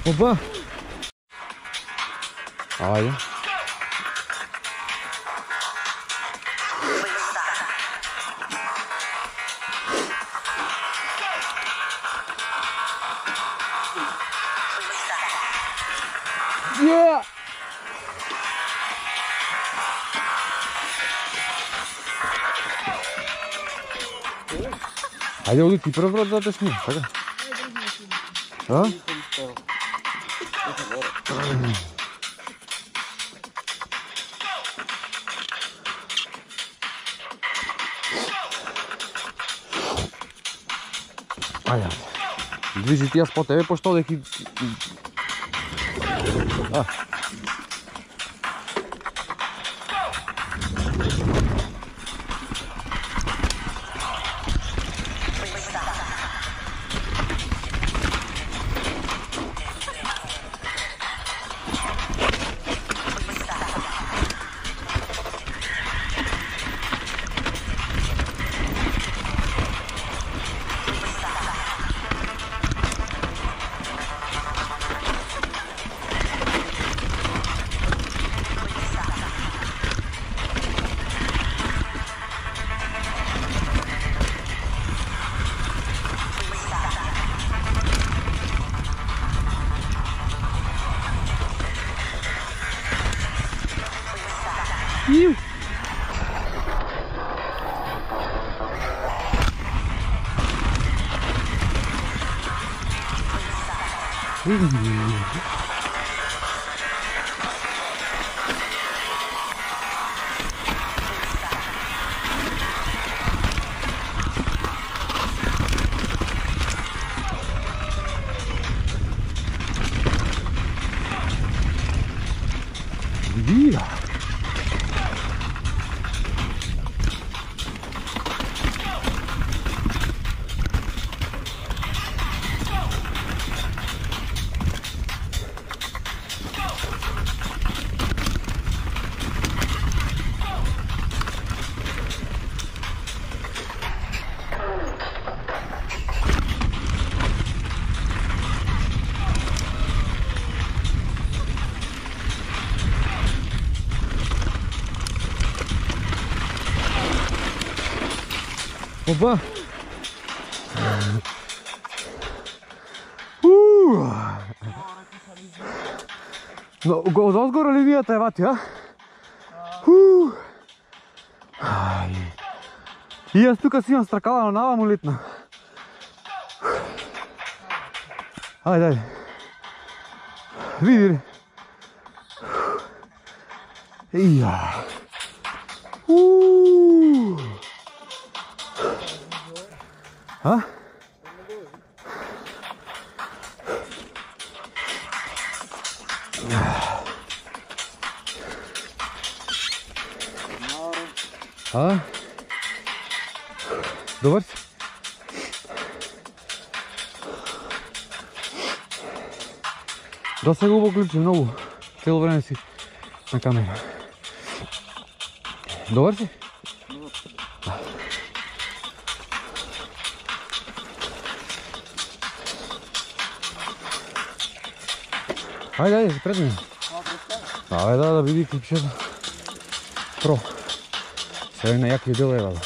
Opa! Ajde. Yeah! Ajde ovdje ti prvo da te smijem, tako? A? Ajde. Движи ти аз по тебе, по що да ги... Iu! Via! Opa! No, odozgora linijata je vati, a? I jaz tukaj si imam strakavano navamo letno. Ajde, ajde. Vidi. Ija. A? A? Dobar si? Da se ga uključim novu, cijelo vreme si na kameru. Dobar si? Ajde, ajde, pred mene. Ajde, da vidi kako će da... Pro. Sve na jaki delo je vada.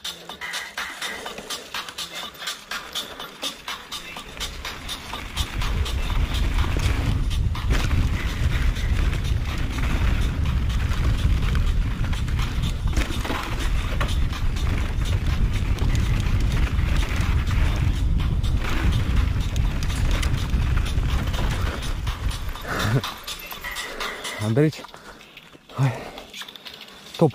Andrić, ajde, top.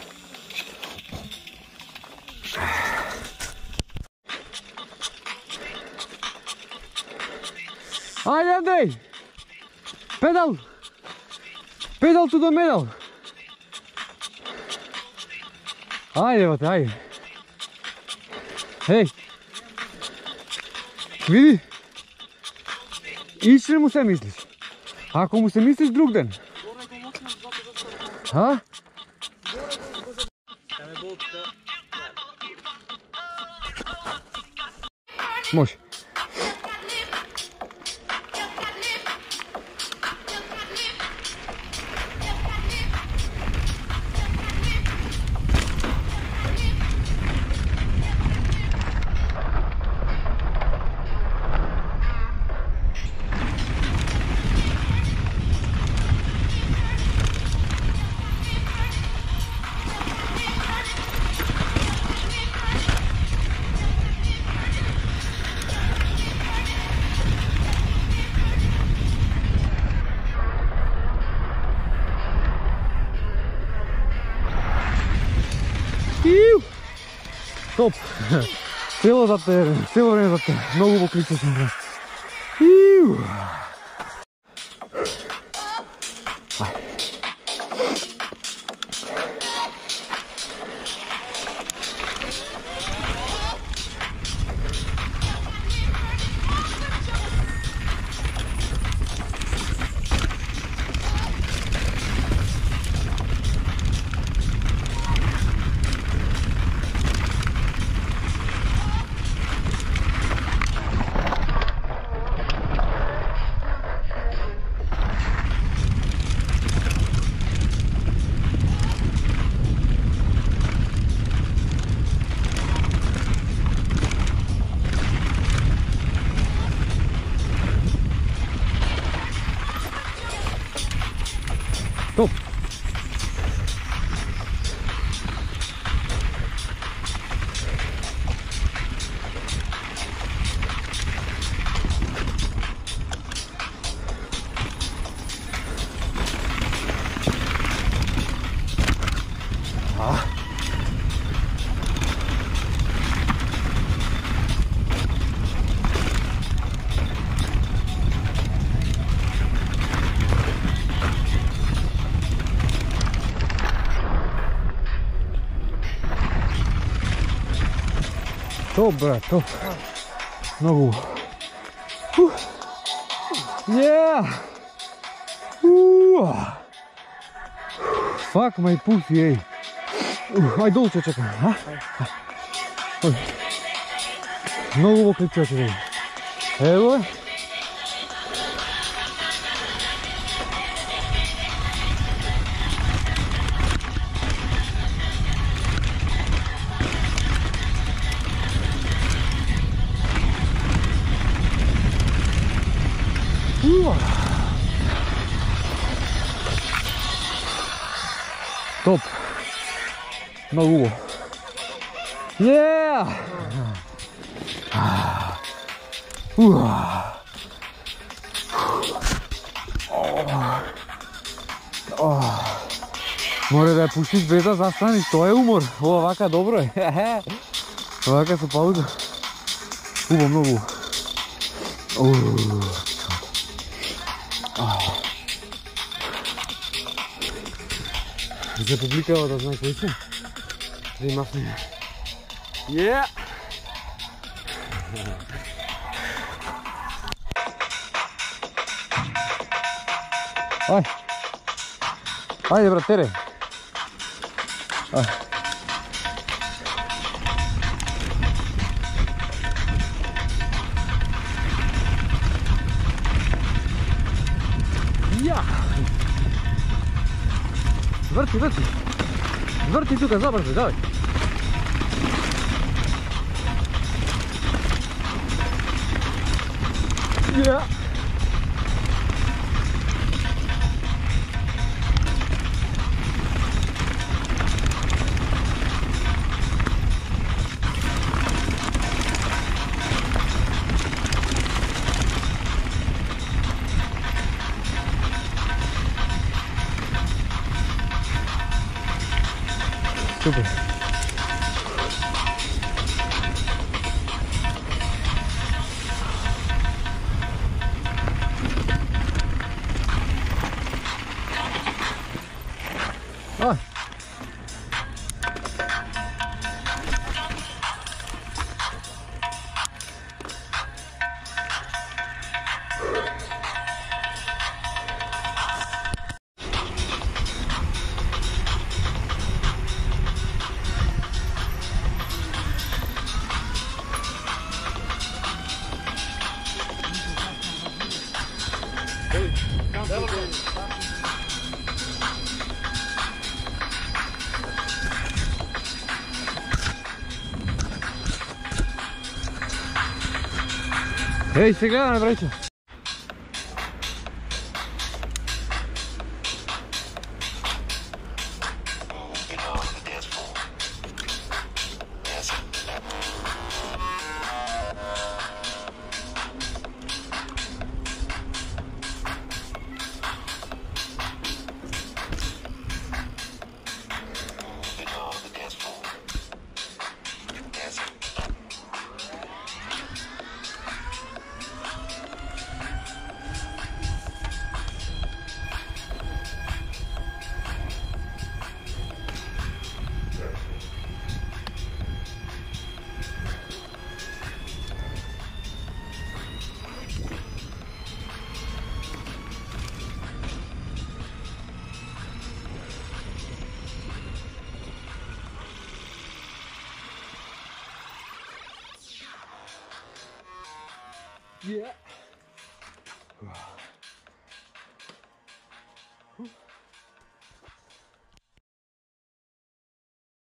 Ajde Andrej, pedal, pedal to the middle. Ajde, bate, ajde. Hej, vidi, ići mu se misliš, ako mu se misliš drug den. Ha? Može. Топ! Цело зате, цело време зате. Много боклица съм. Топ! Топ, брат, топ. Много. Fuck my pussy, ей. Ай, долу че чакам, а? Много боклица че ей. Ево е. Топ! Много! Море да ја пуштиш без да застаниш, тоа е умор. Ова вака добро е. Вака со пауза. Убаво многу. За публикава да знае кој сум. Да има снима. Ај. Ајде брат, тере. Ај. Върти, върти. Върти тука, забързи, давай. Супер. Ой. Ей, се гледаме, братче. Yeah.